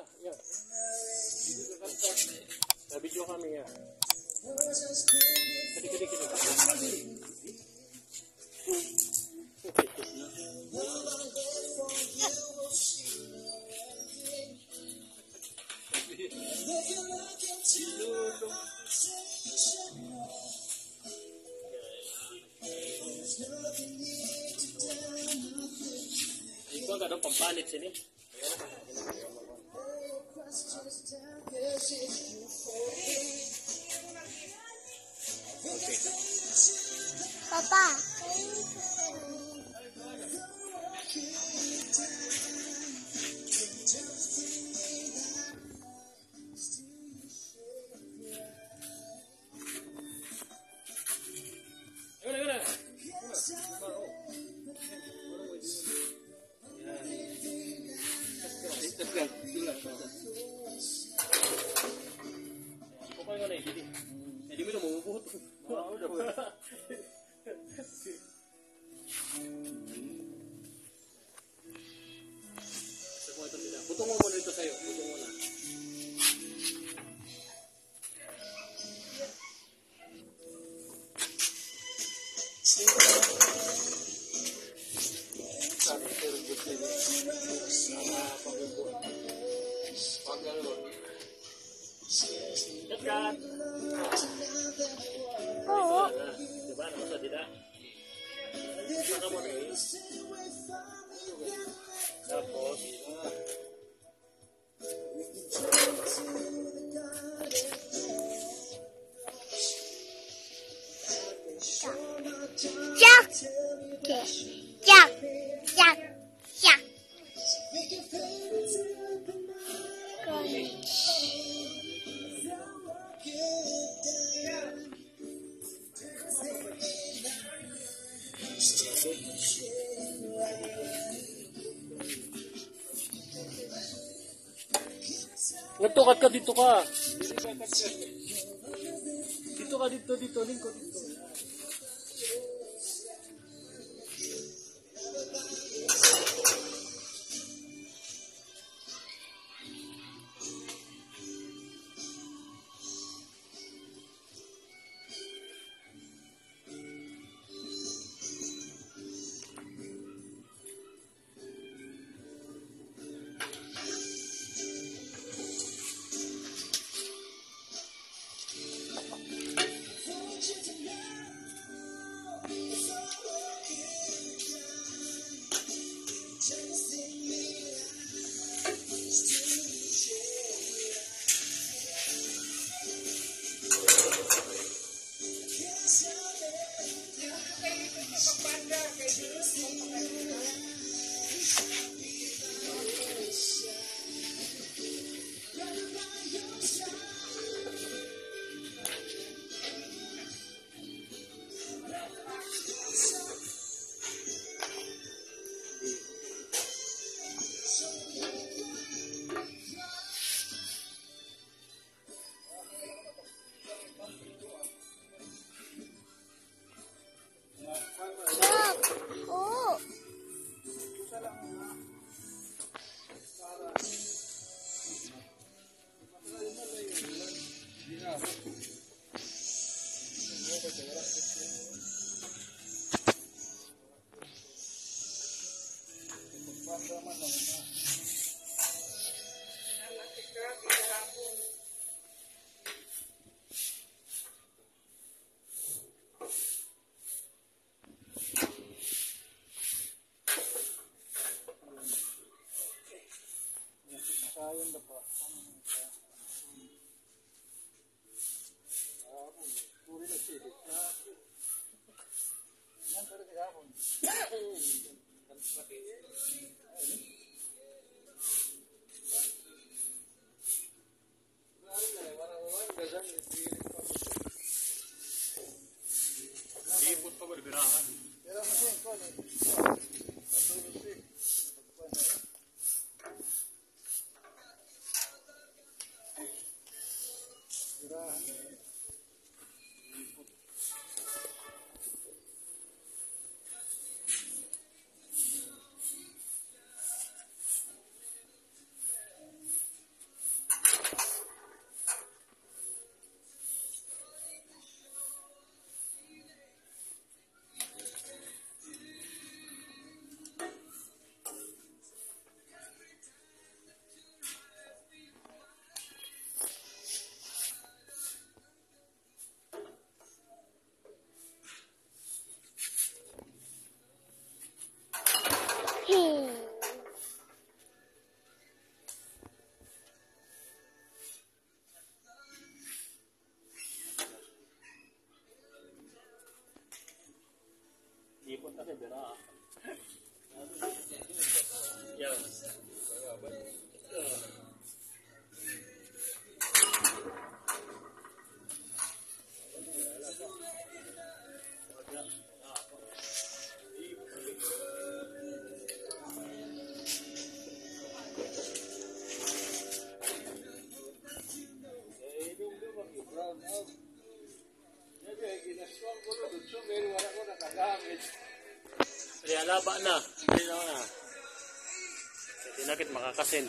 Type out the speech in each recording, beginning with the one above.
Yan. Nabidyo kami yan. Kali. Ito ang ganun pampalit sini. Okay. Papa. Hindi mo na mabubuhot. Butong mo muna ito sa'yo. Butong mo na. Kat. Oo. Diba? Nasa dida. Saka mo na eh. Tapos. Jack. Jack. Jack. Jack. Nagtukat ka dito ka. Dito ka dito lingkod dito. Ipot pa berberahan. Sipot kasi bira. Yan. Kaya laba na. Hindi na. Tinakit makakasin.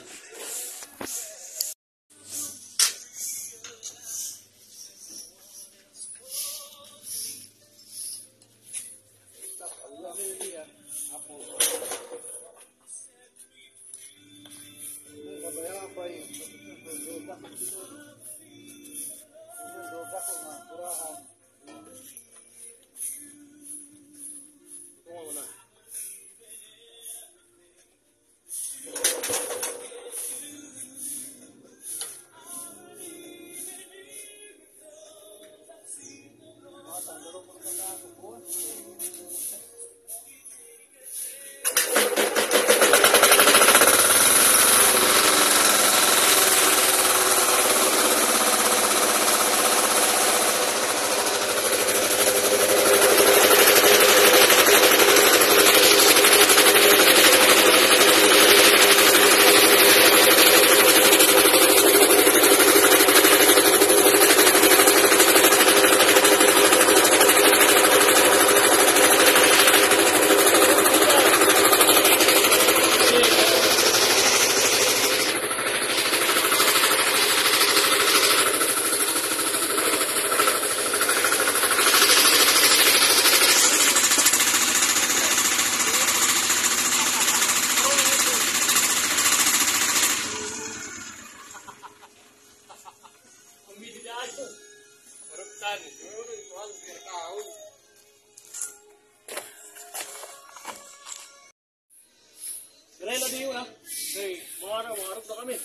Kaya na diyo na. Hey, maharap na kami.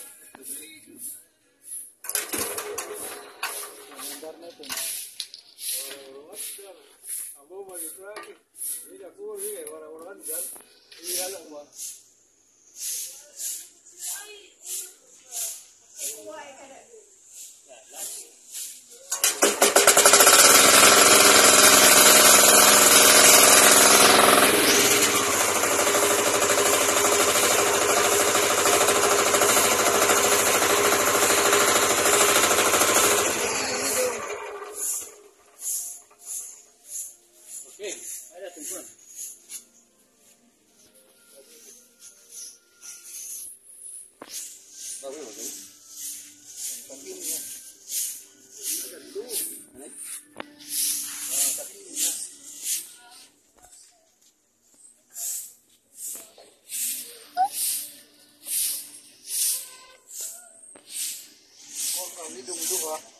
Mandar na ito. Abo mag-traffic. Hindi ako rin. Wala-wala dyan. Hindi halang ba? Okay, ada tumpuan. Bagus bagus. Sampingnya. Ada dulu. Naik. Sampingnya. Oh, kami dulu ah.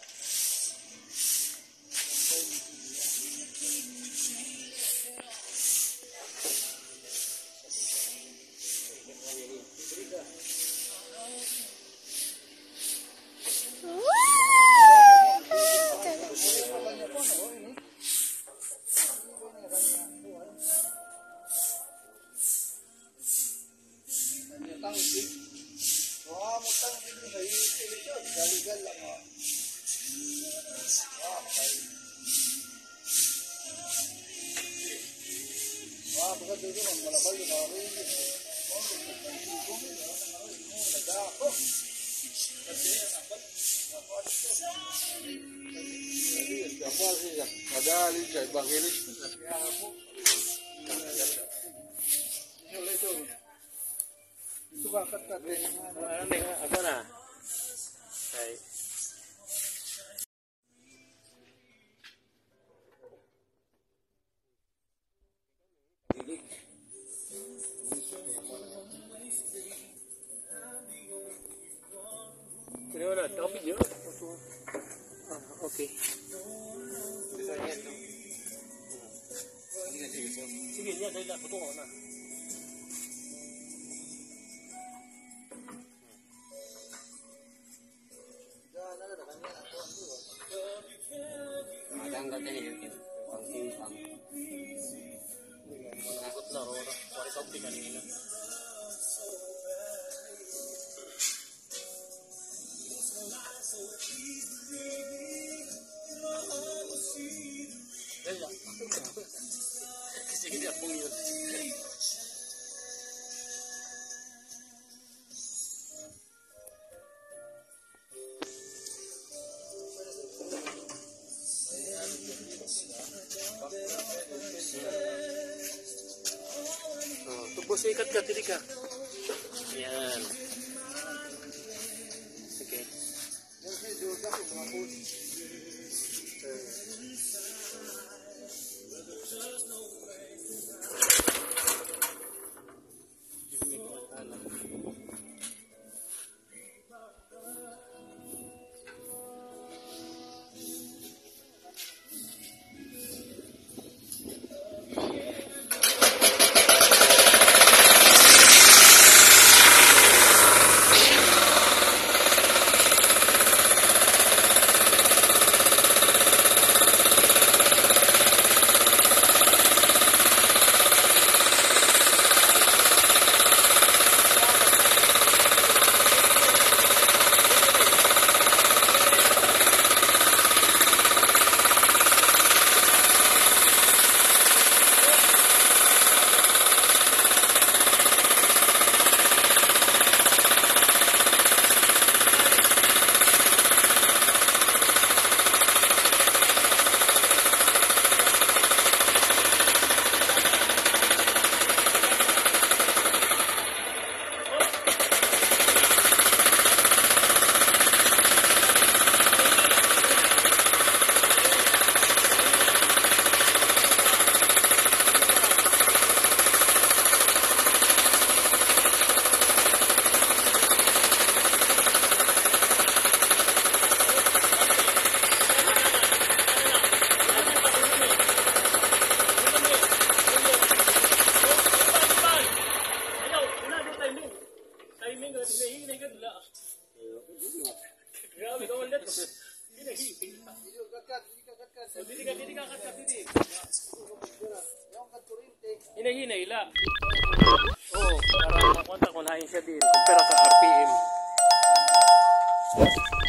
Ada lincah evangelis. Itu kakak kakak. Apa na? Hey. Kenapa? Tapi dia. Okay. Sige, niya dahil ako tungo na. Madang ka din yun. kanina. Kasi hindi akong yun. Oh, tubos ikat ka, tiri ka. Ayan. Okay. Hinahinay la. Oo, para makontak ko na siya din. Kumpara ka RPM.